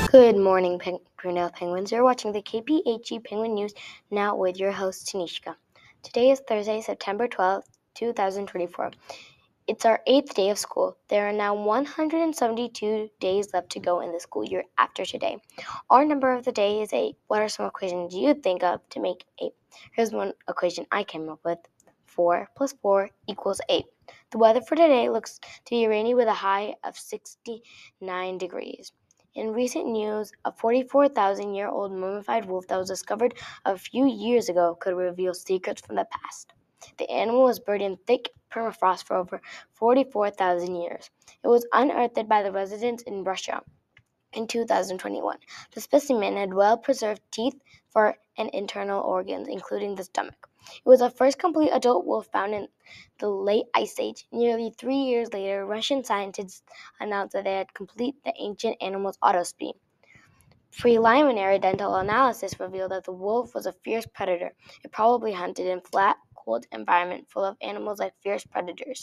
Good morning, Grinnell Penguins. You're watching the KPHE Penguin News now with your host, Tanishka. Today is Thursday, September 12th, 2024. It's our 8th day of school. There are now 172 days left to go in the school year after today. Our number of the day is 8. What are some equations you'd think of to make 8? Here's one equation I came up with. 4 plus 4 equals 8. The weather for today looks to be rainy with a high of 69 degrees. In recent news, a 44,000-year-old mummified wolf that was discovered a few years ago could reveal secrets from the past. The animal was buried in thick permafrost for over 44,000 years. It was unearthed by the residents in Russia in 2021. The specimen had well-preserved teeth, fur, and internal organs, including the stomach. It was the first complete adult wolf found in the late Ice Age. Nearly 3 years later, Russian scientists announced that they had completed the ancient animal's autopsy. Preliminary dental analysis revealed that the wolf was a fierce predator. It probably hunted in flat, cold environment full of animals like fierce predators.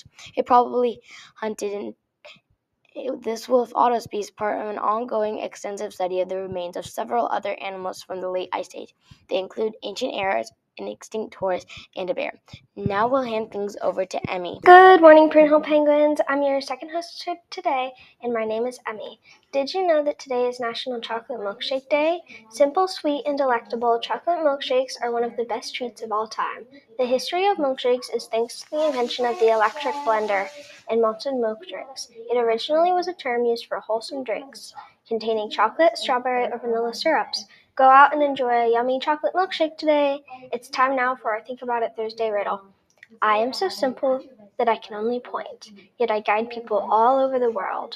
This wolf autopsy is part of an ongoing extensive study of the remains of several other animals from the late Ice Age. They include ancient eras, an extinct horse, and a bear. Now we'll hand things over to Emmy. Good morning, Prudential Penguins. I'm your second host today, and my name is Emmy. Did you know that today is National Chocolate Milkshake Day? Simple, sweet, and delectable chocolate milkshakes are one of the best treats of all time. The history of milkshakes is thanks to the invention of the electric blender and malted milk drinks. It originally was a term used for wholesome drinks containing chocolate, strawberry, or vanilla syrups. Go out and enjoy a yummy chocolate milkshake today. It's time now for our Think About It Thursday riddle. I am so simple that I can only point, yet I guide people all over the world.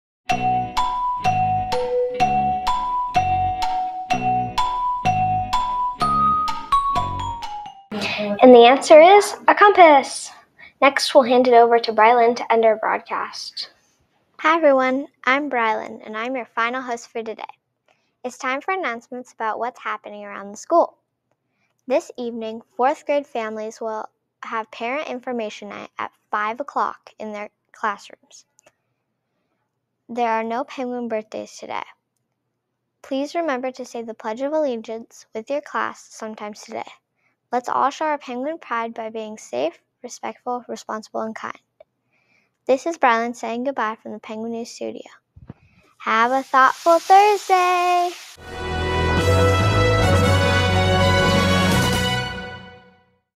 And the answer is a compass. Next, we'll hand it over to Brylan to end our broadcast. Hi everyone, I'm Brylan, and I'm your final host for today. It's time for announcements about what's happening around the school. This evening, 4th grade families will have parent information night at 5 o'clock in their classrooms. There are no penguin birthdays today. Please remember to say the Pledge of Allegiance with your class sometimes today. Let's all show our penguin pride by being safe, respectful, responsible, and kind. This is Brylan saying goodbye from the Penguin News Studio. Have a thoughtful Thursday!